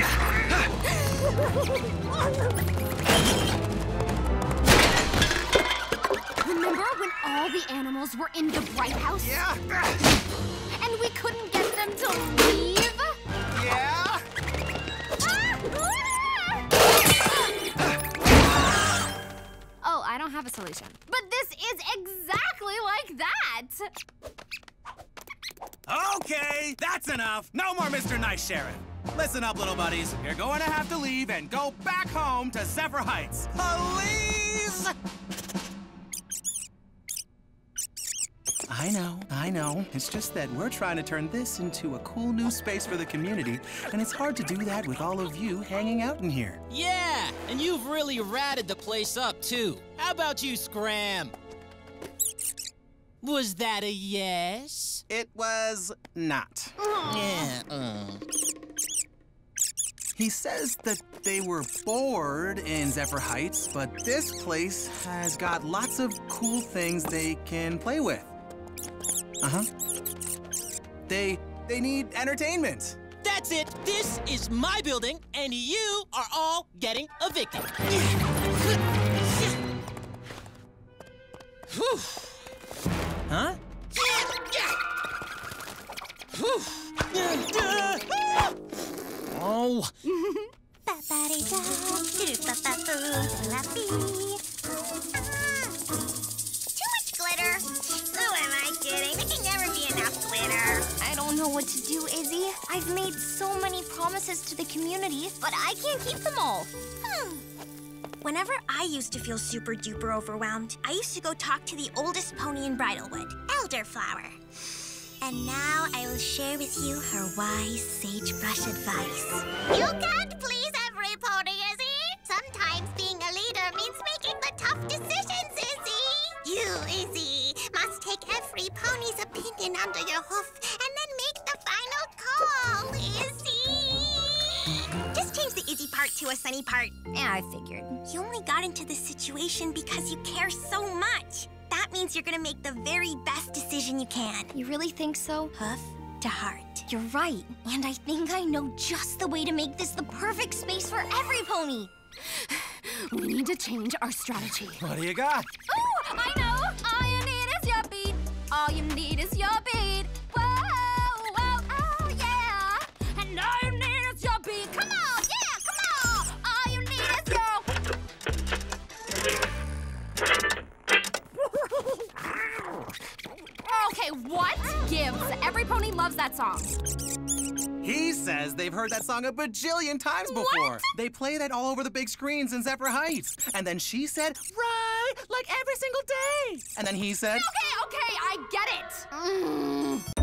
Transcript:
Remember when all the animals were in the Bright House? Yeah. And we couldn't get them to leave? Yeah. Oh, I don't have a solution. But this is exactly like that. Okay, that's enough. No more Mr. Nice Sheriff. Listen up, little buddies. You're going to have to leave and go back home to Zephyr Heights. Please! I know. It's just that we're trying to turn this into a cool new space for the community, and it's hard to do that with all of you hanging out in here. Yeah, and you've really ratted the place up, too. How about you, Scram? Was that a yes? It was not. Yeah, He says that they were bored in Zephyr Heights, but this place has got lots of cool things they can play with. Uh-huh. They need entertainment. That's it. This is my building, and you are all getting evicted. Huh? Oh. Too much glitter. Who am I kidding? There can never be enough glitter. I don't know what to do, Izzy. I've made so many promises to the community, but I can't keep them all. Whenever I used to feel super duper overwhelmed, I used to go talk to the oldest pony in Bridalwood, Elderflower. And now I will share with you her wise sagebrush advice. You can't please every pony, Izzy. Sometimes being a leader means making the tough decisions, Izzy. You, Izzy, must take every pony's opinion under your hoof and then make the final call, Izzy. Just change the Izzy part to a Sunny part. Yeah, I figured. You only got into this situation because you care so much. That means you're gonna make the very best decision you can. You really think so? Hoof to heart. You're right. And I think I know just the way to make this the perfect space for every pony. We need to change our strategy. What do you got? Oh, I know! All you need is your beat. All you need is your beat. Whoa, whoa, oh, yeah. And all you need is your beat. Come on, yeah, come on. All you need is your... Okay, what gives? Every pony loves that song. He says they've heard that song a bajillion times before. What? They play that all over the big screens in Zephyr Heights. And then she said, right, like every single day. And then he said, Okay, I get it.